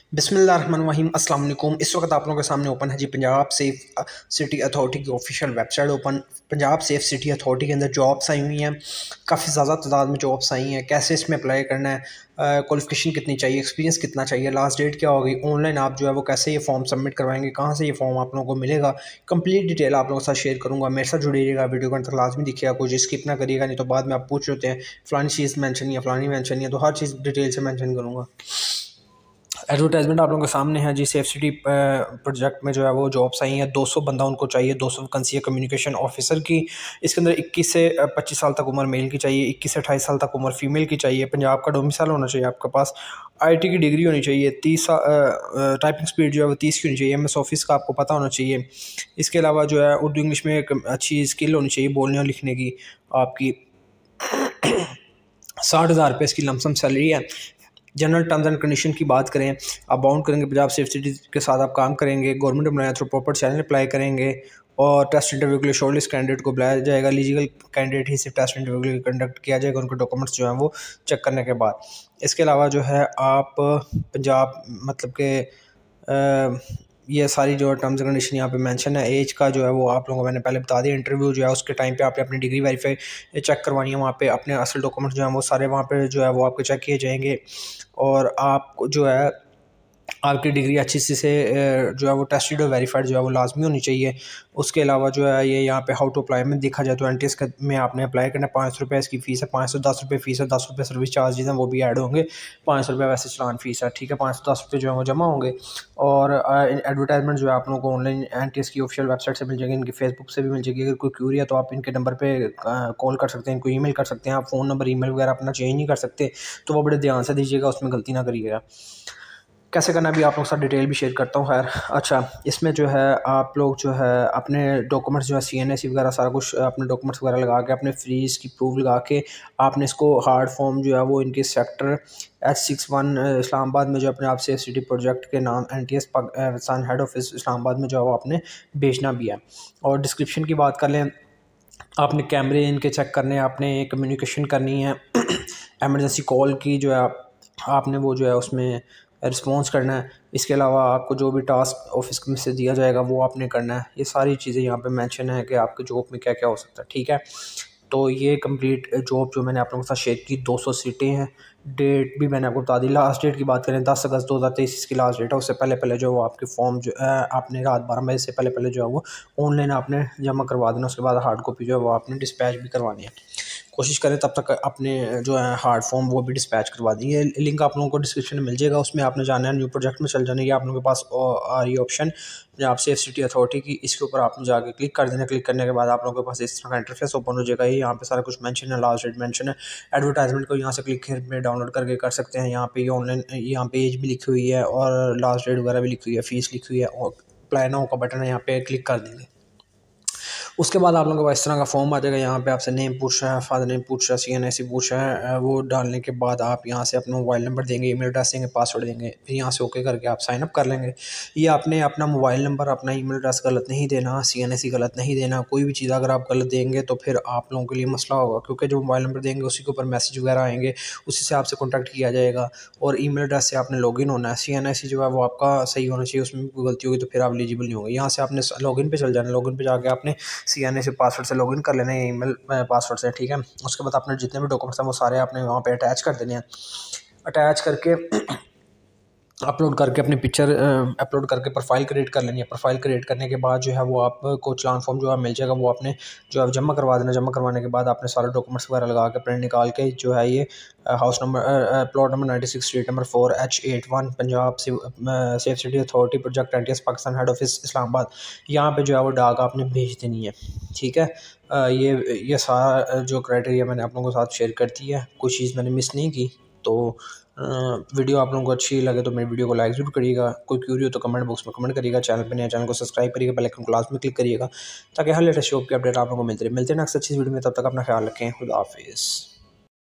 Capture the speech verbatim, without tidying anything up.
बिस्मिल्लाहिर्रहमानिर्रहीम अस्सलाम वालेकुम। इस वक्त आप लोगों के सामने ओपन है जी पंजाब सेफ सिटी अथॉरिटी की official website open. Punjab safe city authority के अंदर जॉब्स आई हुई हैं, काफ़ी ज़्यादा तादाद में जॉब्स आई हैं। कैसे इसमें अप्लाई करना है, क्वालिफिकेशन कितनी चाहिए, एक्सपीरियंस कितना चाहिए, लास्ट डेट क्या होगी, ऑनलाइन आप जो है वो कैसे ये फॉर्म सबमिट करवाएंगे, कहाँ से ये फॉर्म आप लोगों को मिलेगा, कंप्लीट डिटेल आप लोगों के साथ शेयर करूँगा। मेरे साथ जुड़िएगा, वीडियो को अंत तक लाजमी दिखिएगा, कुछ स्किप ना करिएगा, नहीं तो बाद में आप पूछ लेते हैं फ़लानी चीज़ मैंशन या फ़लानी मैंशन या, तो हर चीज़ डिटेल से मैंशन करूँगा। एडवर्टाइजमेंट आप लोगों के सामने है जी। सेफ सिटी प्रोजेक्ट में जो है वो जॉब्स आई हैं, दो सौ बंदा उनको चाहिए, दो सौ वैकेंसी है कम्युनिकेशन ऑफिसर की। इसके अंदर इक्कीस से पच्चीस साल तक उम्र मेल की चाहिए, इक्कीस से अट्ठाईस साल तक उम्र फीमेल की चाहिए, पंजाब का डोमिसाइल होना चाहिए आपके पास, आईटी की डिग्री होनी चाहिए, तीस टाइपिंग स्पीड जो है वो तीस की होनी चाहिए, एमएस ऑफिस का आपको पता होना चाहिए। इसके अलावा जो है उर्दू इंग्लिश में एक अच्छी स्किल होनी चाहिए बोलने और लिखने की आपकी। साठ हज़ार रुपये इसकी लमसम सैलरी है। जनरल टर्म्स एंड कंडीशन की बात करें, आप बाउंड करेंगे पंजाब सेफ सिटी के साथ आप काम करेंगे, government employ through proper channel apply करेंगे और टेस्ट इंटरव्यू के लिए शॉर्टलिस्ट कैंडिडेट को बुलाया जाएगा। एलिजिबल कैंडिडेट ही सिर्फ टेस्ट इंटरव्यू के लिए कंडक्ट किया जाएगा, उनके डॉक्यूमेंट्स जो हैं वो चेक करने के बाद। इसके अलावा जो है आप पंजाब मतलब के ये सारी जो टर्म्स एंड कंडीशन यहाँ पे मेंशन है। एज का जो है वो आप लोगों को मैंने पहले बता दिया। इंटरव्यू जो है उसके टाइम पे आपने अपनी डिग्री वेरीफाई चेक करवानी है, वहाँ पे अपने असल डॉक्यूमेंट जो हैं वो सारे वहाँ पे जो है वो आपके चेक किए जाएंगे और आपको जो है आपकी डिग्री अच्छी सी से जो है वो टेस्टेड और वेरीफाइड जो है वो लाजमी होनी चाहिए। उसके अलावा जो है ये यहाँ पे हाउ टू अप्लाई में देखा जाए तो एन टी एस में आपने अप्लाई करना है। पाँच सौ रुपये इसकी फ़ीस है, पाँच सौ दस रुपये फ़ीस है, दस रुपये सर्विस चार्जेज हैं वो भी ऐड होंगे, पाँच सौ रुपये वैसे चलान फ़ीस है, ठीक है। पाँच सौ दस रुपये जो है वो जमा होंगे। और एडवर्टाइजमेंट जो है आप लोगों को ऑनलाइन एन टी एस की ऑफिशियल वेबसाइट से मिल जाएगी, इनकी फेसबुक से भी मिल जाएगी। अगर कोई क्यूरी है तो आप इनके नंबर पर कॉल कर सकते हैं, कोई ईमेल कर सकते हैं। आप फ़ोन नंबर ईमेल वगैरह अपना चेंज नहीं कर सकते, तो वो बड़े ध्यान से दीजिएगा, उसमें गलती ना करिएगा। कैसे करना भी आप लोगों के साथ डिटेल भी शेयर करता हूँ। खैर अच्छा, इसमें जो है आप लोग जो है अपने डॉक्यूमेंट्स जो है सी एन एस सी वगैरह सारा कुछ अपने डॉक्यूमेंट्स वगैरह लगा के अपने फीस की प्रूफ लगा के आपने इसको हार्ड फॉर्म जो है वो इनके sector H six one Islamabad में जो अपने आप सेफ सिटी प्रोजेक्ट के नाम N T S Pakistan head office Islamabad में जो है वो आपने भेजना भी है। और डिस्क्रिप्शन की बात कर लें, आपने कैमरे इनके चेक करने हैं, आपने कम्युनिकेशन करनी है, एमरजेंसी कॉल की जो है आप, आपने वो जो है उसमें रिस्पॉन्स करना है। इसके अलावा आपको जो भी टास्क ऑफिस में से दिया जाएगा वो आपने करना है। ये सारी चीज़ें यहाँ पे मेंशन है कि आपके जॉब में क्या क्या हो सकता है, ठीक है। तो ये कंप्लीट जॉब जो मैंने आप लोगों के साथ शेयर की, दो सौ सीटें हैं। डेट भी मैंने आपको बता दी। लास्ट डेट की बात करें दस अगस्त दो हज़ार तेईस इसकी लास्ट डेट है। उससे पहले पहले जो आपके फॉर्म जो है आपने रात बारह बजे से पहले पहले जो है वो ऑनलाइन आपने जमा करवा देना। उसके बाद हार्ड कॉपी जो है वो आपने डिस्पैच भी करवानी है। कोशिश करें तब तक अपने जो है हार्ड फॉर्म वो भी डिस्पैच करवा दें। ये लिंक आप लोगों को डिस्क्रिप्शन में मिल जाएगा, उसमें आपने जाना है न्यू प्रोजेक्ट में चल जाने की। आप लोगों के पास आ रही है ऑप्शन आप सेफ सिटी अथॉरिटी की, इसके ऊपर आपने जाके क्लिक कर देना। क्लिक करने के बाद आप लोगों के पास इस तरह का इंटरफेस ओपन हो जाएगा। यहाँ पे सारा कुछ मेंशन है, लास्ट डेट मेंशन है। एडवर्टाइजमेंट को यहाँ से क्लिक करके डाउनलोड करके कर सकते हैं। यहाँ पे ये ऑनलाइन यहाँ पे एज भी लिखी हुई है और लास्ट डेट वगैरह भी लिखी हुई है, फीस लिखी हुई है और अप्लाई नाउ का बटन है, यहाँ पे क्लिक कर देंगे। उसके बाद आप लोगों को इस तरह का फॉर्म आ जाएगा। यहाँ पे आपसे नेम पूछ रहा है, फादर नेम पूछ रहा है, सी एन एस सी पूछ रहा है। वो डालने के बाद आप यहाँ से अपना मोबाइल नंबर देंगे, ईमेल एड्रेस देंगे, पासवर्ड देंगे, फिर यहाँ से ओके करके आप साइन अप कर लेंगे। ये आपने अपना मोबाइल नंबर, अपना ईमेल एड्रेस गलत नहीं देना, सी एन एस सी गलत नहीं देना। कोई भी चीज़ अगर आप गलत देंगे तो फिर आप लोगों के लिए मसला होगा, क्योंकि जो मोबाइल नंबर देंगे उसी के ऊपर मैसेज वगैरह आएंगे, उसी से आपसे कॉन्टैक्ट किया जाएगा। और ईमेल एड्रेस से आपने लॉगिन होना है। सी एन एस सी जो है वो आपका सही होना चाहिए, उसमें कोई गलती होगी तो फिर आप एलिजिबल नहीं होंगे। यहाँ से आपने लॉगिन पे चल जाना, लॉगिन पे जाके आपने C N S C password से लॉगिन कर लेना है, ईमेल पासवर्ड से, ठीक है। उसके बाद आपने जितने भी डॉक्यूमेंट्स हैं वो सारे आपने वहाँ पे अटैच कर देने हैं। अटैच करके अपलोड करके अपनी पिक्चर अपलोड करके प्रोफाइल क्रिएट कर लेनी है। प्रोफाइल क्रिएट करने के बाद जो है वो आपको चलान फॉर्म जो है मिल जाएगा, वो आपने जो है जमा करवा देना। जमा करवाने के बाद आपने सारे डॉक्यूमेंट्स वगैरह लगा के प्रिंट निकाल के जो है ये house number plot number ninety six street number four H eight one Punjab safe city authority project N T S Pakistan head office Islamabad, यहाँ पे जो है वो डाक आपने भेज देनी है, ठीक है। ये ये सारा जो क्राइटेरिया मैंने आप लोगों के साथ शेयर कर दी है, कोई चीज़ मैंने मिस नहीं की। तो वीडियो आप लोगों को अच्छी लगे तो मेरी वीडियो को लाइक जरूर करिएगा। कोई क्यूरी हो तो कमेंट बॉक्स में कमेंट करिएगा। चैनल पे नया चैनल को सब्सक्राइब करिएगा, बेल आइकन को लास्ट में क्लिक करिएगा ताकि हर लेटेस्ट शो की अपडेट आप लोगों को मिलती रहे। मिलते हैं नेक्स्ट अच्छी वीडियो में, तब तक अपना ख्याल रखें। खुदा हाफिज़।